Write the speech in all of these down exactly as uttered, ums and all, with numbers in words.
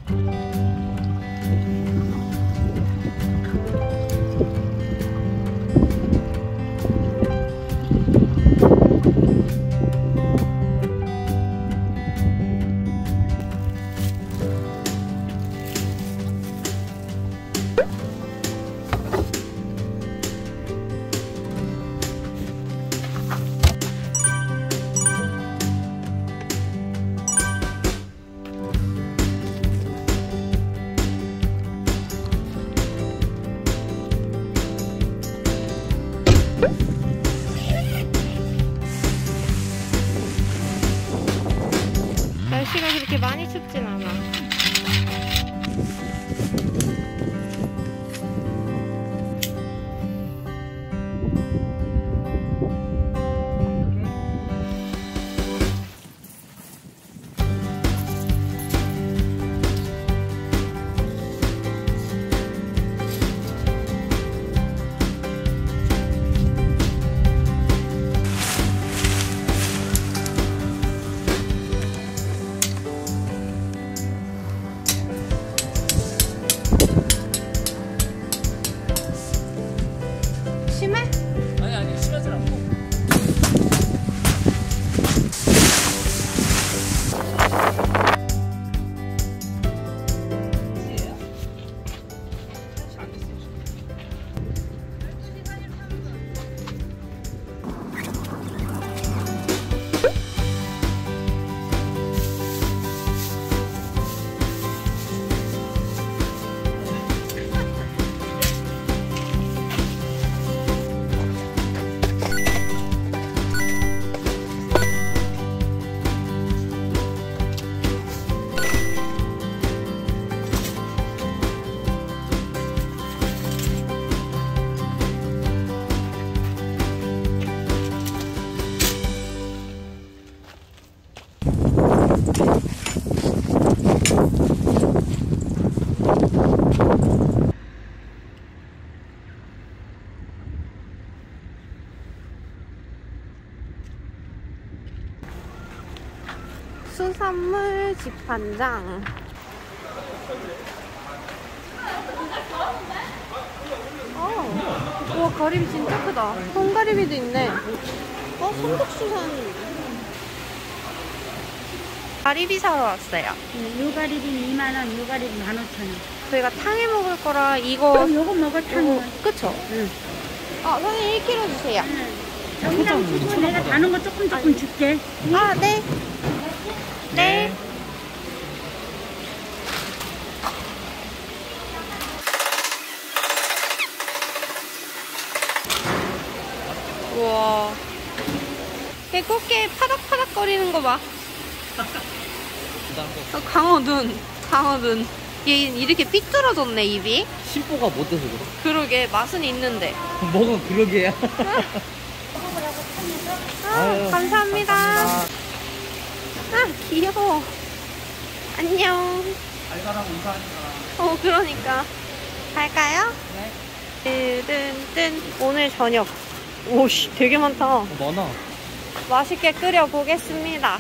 날씨가 그렇게 많이 춥진 않아. 심해? 아니 아니 심하진 않고. 수산물 집판장. 어. 우와, 가리비 진짜 크다. 홍가리비도 있네. 어, 성덕수산. 가리비 사러 왔어요. 요가리비 이만 원, 요가리비 만 오천 원. 저희가 탕에 먹을 거라 이거. 그럼 요거 먹어, 탕. 그쵸? 응. 아, 선생님 일 킬로그램 주세요. 정당 주고 내가 다는 거 조금 조금 줄게. 아, 네. 네. 우와. 이 꽃게 파닥파닥 거리는 거 봐. 어, 강어 눈. 강어 눈. 얘 이렇게 삐뚤어졌네, 입이. 심보가 못 돼서 그래. 그러게, 맛은 있는데. 뭐가 그러게야. 아, 아유, 감사합니다. 감사합니다. 아, 귀여워. 안녕. 달달하고 이사하니까. 어, 그러니까. 갈까요? 네. 뜬뜬. 오늘 저녁. 오씨, 되게 많다. 어, 많아. 맛있게 끓여보겠습니다.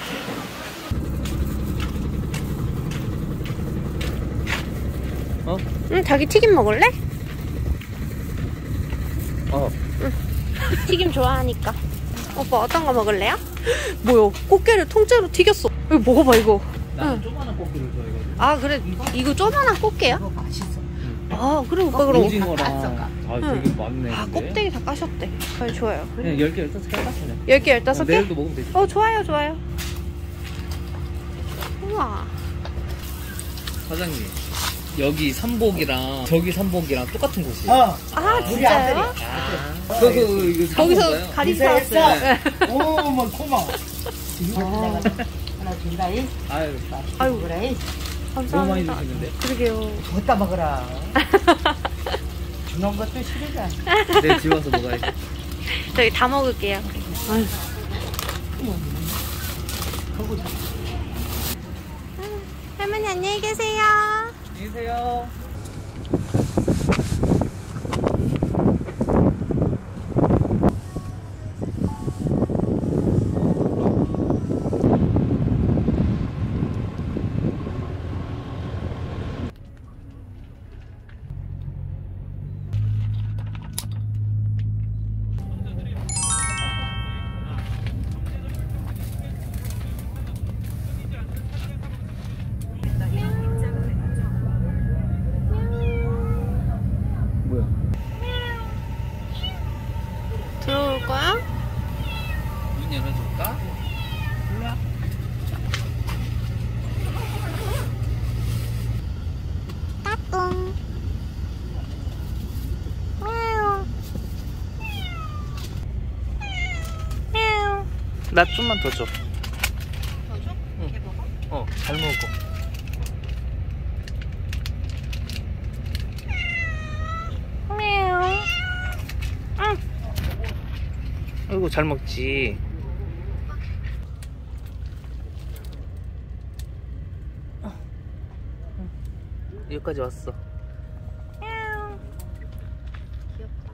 어? 응, 자기 튀김 먹을래? 어. 응. 튀김 좋아하니까. 오빠 어떤 거 먹을래요? 뭐야, 꽃게를 통째로 튀겼어. 이거 먹어봐, 이거. 나는 응. 조그만한 꽃게를 좋아해가지고. 아, 그래. 이거 조그만한 꽃게야? 이거 맛있어. 아, 그래, 오빠 그럼. 오징어랑. 아, 되게 많네. 아, 근데. 껍데기 다 까셨대. 아, 좋아요. 그냥 열 개, 열다섯 개 할까? 그냥. 열 개, 열다섯 개? 내일도 먹으면 되지. 어, 좋아요, 좋아요. 우와. 사장님, 여기 삼복이랑 저기 삼복이랑 똑같은 곳이에요. 어, 아, 진짜요? 아, 그, 그, 이거 거기서 가리비 사왔어요. 오, 뭐 고마워. 이거 내가 하나 준다이. 아유, 아유, 그래. 너무 많이 감사합니다. 드시는데. 그러게요. 걷다 먹어라. 주는 것도 싫으다. 내일 집 와서 먹어야지. 저희 다 먹을게요. 아유. 할머니 안녕히 계세요. 안녕히 계세요. 나 좀만 더 줘. 더 줘? 응. 걔 먹어? 어, 잘 먹어. 응. 아이고, 잘 먹지. 어. 응. 여기까지 왔어. 귀엽다.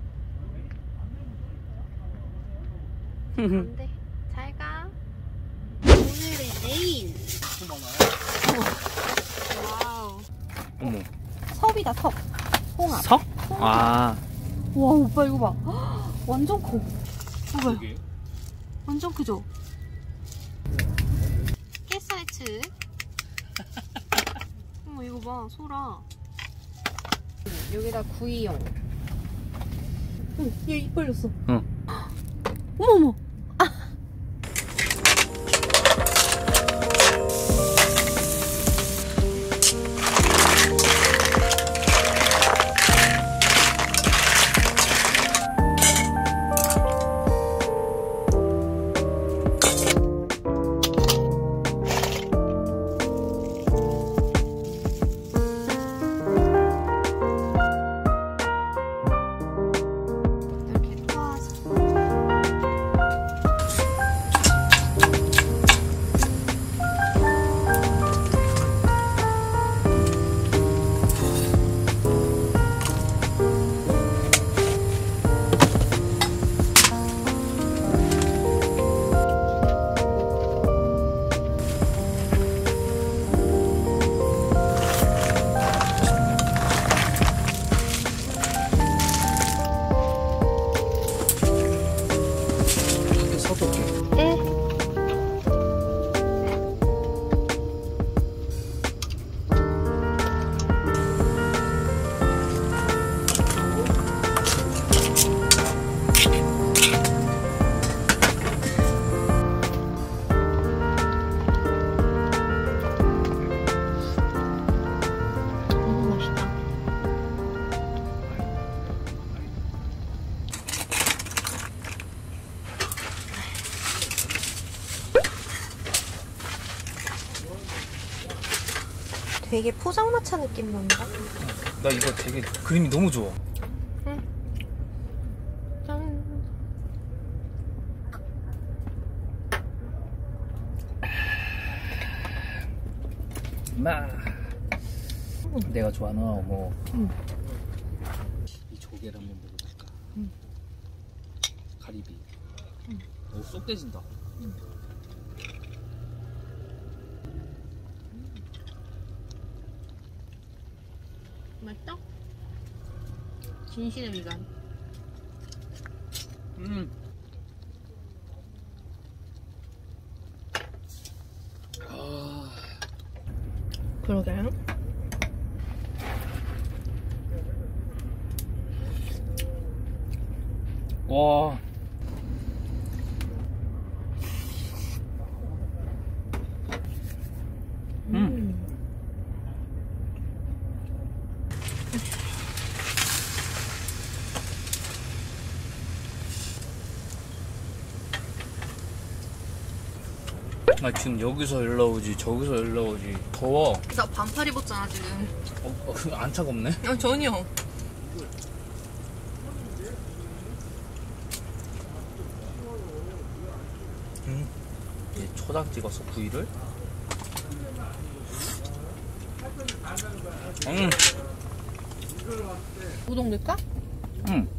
안 돼. 잘 가. 오늘의 메인. 와우. 어머. 섭이다, 섭. 홍합. 석? 아. 와, 오빠 이거 봐. 헉, 완전 커. 오빠. 이게? 완전 크죠? 깨살츠. 어머, 이거 봐, 소라. 여기다 구이용. 응, 얘 입 벌렸어. 응. 어머머. 되게 포장마차 느낌 난다. 나 이거 되게 그림이 너무 좋아. 응. 짠. 마. 내가 좋아하는 어묵. 응. 이 조개를 한번 먹어볼까? 응. 가리비. 응. 오, 쏙 떼진다. 응. 맛있다? 진실의 미간. 음. 아. 그러게. 와. 음. 나 지금 여기서 올라오지 저기서 올라오지. 더워. 나 반팔 입었잖아 지금. 어, 어, 안 차갑네? 아 전혀. 음. 이제 초장 찍어서 구이를. 음. 우동 넣을까? 음.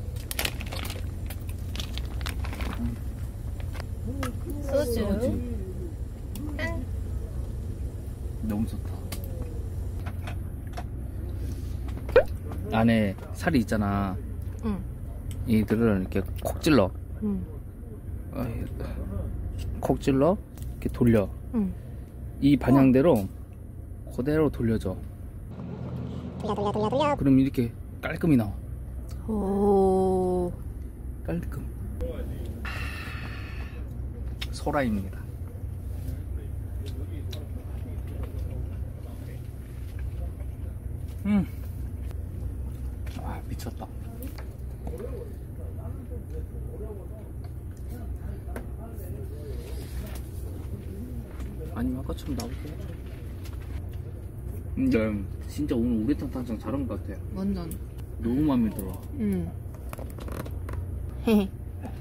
소주. 너무 좋다. 안에 살이 있잖아. 응. 이들을 이렇게 콕 찔러. 응. 어이, 콕 찔러 이렇게 돌려. 응. 이 방향대로 그대로 돌려줘. 돌려 돌려 돌려 돌려. 그럼 이렇게 깔끔히 나와. 오. 깔끔. 소라입니다. 음. 아, 미쳤다. 아니면 아까처럼 나올게. 근데 진짜 오늘 우레탄 탄창 잘한 것 같아. 완전. 너무 마음에 들어. 응. 헤헤.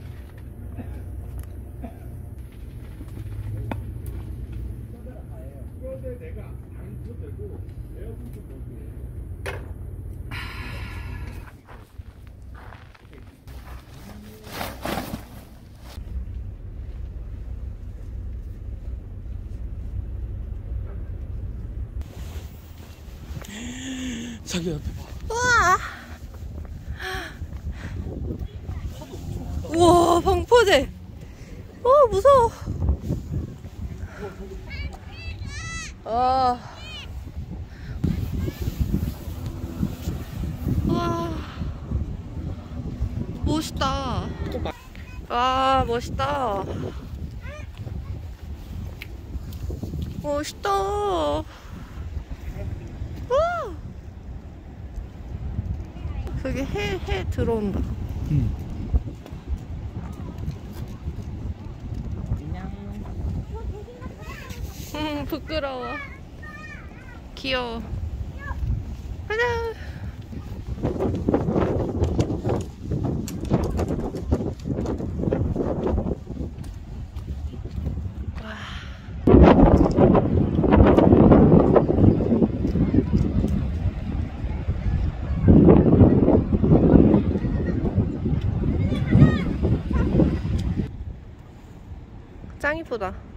자기 옆에 봐. 우와. 우와, 방포제. 어, 무서워. 아. 와. 멋있다. 와, 멋있다. 멋있다. 와. 저기 해, 해 들어온다. 응. 음, 부끄러워. 귀여워. 가자. 짱 이쁘다.